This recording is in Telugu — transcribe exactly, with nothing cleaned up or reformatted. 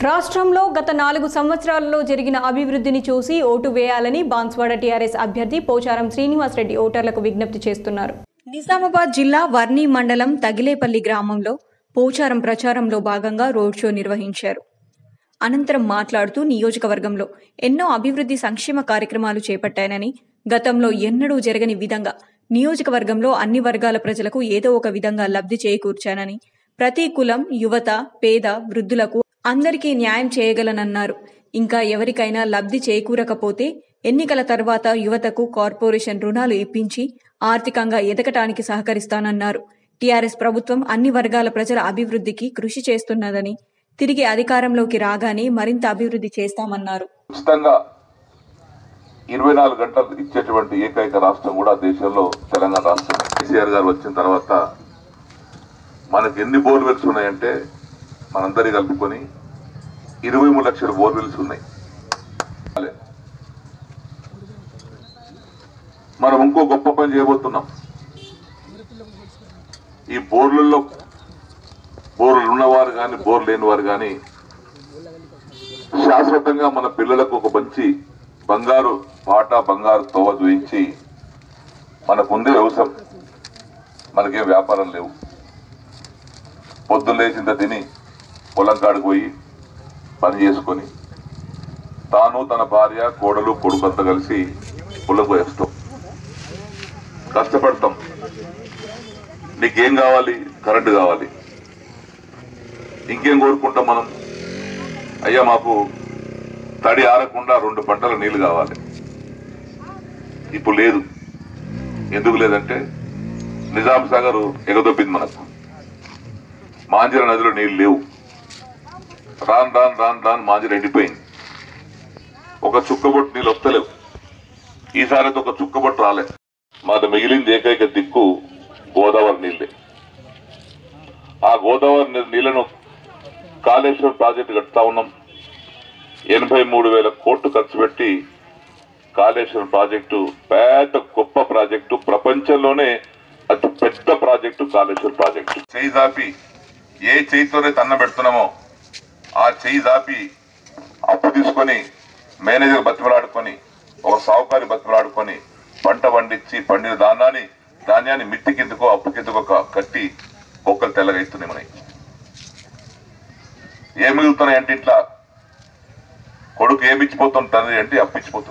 రాష్ట్రంలో గత నాలుగు సంవత్సరాలలో జరిగిన అభివృద్ధిని చూసి ఓటు వేయాలని బాన్స్వాడ టీఆర్ఎస్ అభ్యర్థి పోచారం శ్రీనివాస్ రెడ్డి ఓటర్లకు విజ్ఞప్తి చేస్తున్నారు. నిజామాబాద్ జిల్లా వర్ణి మండలం తగిలేపల్లి గ్రామంలో పోచారం ప్రచారంలో భాగంగా రోడ్ షో నిర్వహించారు. అనంతరం మాట్లాడుతూ నియోజకవర్గంలో ఎన్నో అభివృద్ధి సంక్షేమ కార్యక్రమాలు చేపట్టానని, గతంలో ఎన్నడూ జరగని విధంగా నియోజకవర్గంలో అన్ని వర్గాల ప్రజలకు ఏదో ఒక విధంగా లబ్ధి చేకూర్చానని, ప్రతి కులం, యువత, పేద, వృద్ధులకు అందరికీ న్యాయం చేయగలనన్నారు. ఇంకా ఎవరికైనా లబ్ధి చేకూరకపోతే ఎన్నికల తర్వాత యువతకు కార్పొరేషన్ రుణాలు ఇప్పించి ఆర్థికంగా ఎదగటానికి సహకరిస్తానన్నారు. టీఆర్ఎస్ ప్రభుత్వం అన్ని వర్గాల ప్రజల అభివృద్ధికి కృషి చేస్తున్నదని, తిరిగి అధికారంలోకి రాగానే మరింత అభివృద్ధి చేస్తామన్నారు. ఇరవై నాలుగు గంటలు ఇచ్చేటువంటి ఏకైక రాష్ట్రం కూడా దేశంలో తెలంగాణ రాష్ట్రం. కేసీఆర్ గారు వచ్చిన తర్వాత మనకు ఎన్ని బోర్వెల్స్ ఉన్నాయంటే మనందరి కలుపుకొని ఇరవై మూడు లక్షల బోర్వెల్స్ ఉన్నాయి. మనం ఇంకో గొప్ప పని చేయబోతున్నాం. ఈ బోర్లలో బోర్లు ఉన్నవారు కానీ బోర్ లేని వారు కానీ శాశ్వతంగా మన పిల్లలకు ఒక మంచి బంగారు పాట బంగారు తోవ చూయించి, మనకుందే వ్యవసాయం, మనకేం వ్యాపారం లేవు. పొద్దున్న లేచింత తిని పొలం కాడికి పోయి పని చేసుకొని తాను తన భార్య కోడలు కొడుకంతా కలిసి పొలం పోయేస్తాం, కష్టపడతాం. నీకేం కావాలి? కరెంటు కావాలి. ఇంకేం కోరుకుంటాం మనం? అయ్యా మాకు తడి ఆరకుండా రెండు పంటల నీళ్లు కావాలి. ఇప్పుడు లేదు. ఎందుకు లేదంటే నిజాం సాగర్ ఎగదొప్పింది మనకు. మాంజర నదిలో నీళ్లు లేవు. రాను రాను రాను రాను మాంజర ఎండిపోయింది. ఒక చుక్కబొట్టు నీళ్ళు వస్తలేవు. ఈసారి అయితే ఒక చుక్కబొట్టు రాలే. మాది మిగిలింది ఏకైక దిక్కు గోదావరి నీళ్ళే. ఆ గోదావరి నీళ్లను కాళేశ్వరం ప్రాజెక్టు కట్టుతా ఉన్నాం. ఎనభై మూడు వేల కోట్లు ఖర్చు పెట్టి కాళేశ్వరం ప్రాజెక్టు పెద్ద గొప్ప ప్రాజెక్టు, ప్రపంచంలోనే అతి పెద్ద ప్రాజెక్టు కాళేశ్వరం ప్రాజెక్టు. చేయి దాపి ఏ చేయితోనే తన్న పెడుతున్నామో ఆ చేయి దాపి అప్పు తీసుకొని మేనేజర్ బతిమలాడుకొని ఒక సావుకారి బతిమలాడుకొని పంట పండించి పండిన ధాన్యాన్ని ధాన్యాన్ని మిట్టి కిందకో అప్పు కిందకో కట్టి బొక్కలు తెల్లగా ఇస్తున్నాయి. మనకి ఏం మిగులుతున్నాయి అంటే ఇట్లా కొడుకు ఏమిచ్చిపోతుంది తండ్రి అంటే అప్పిచ్చిపోతుంది.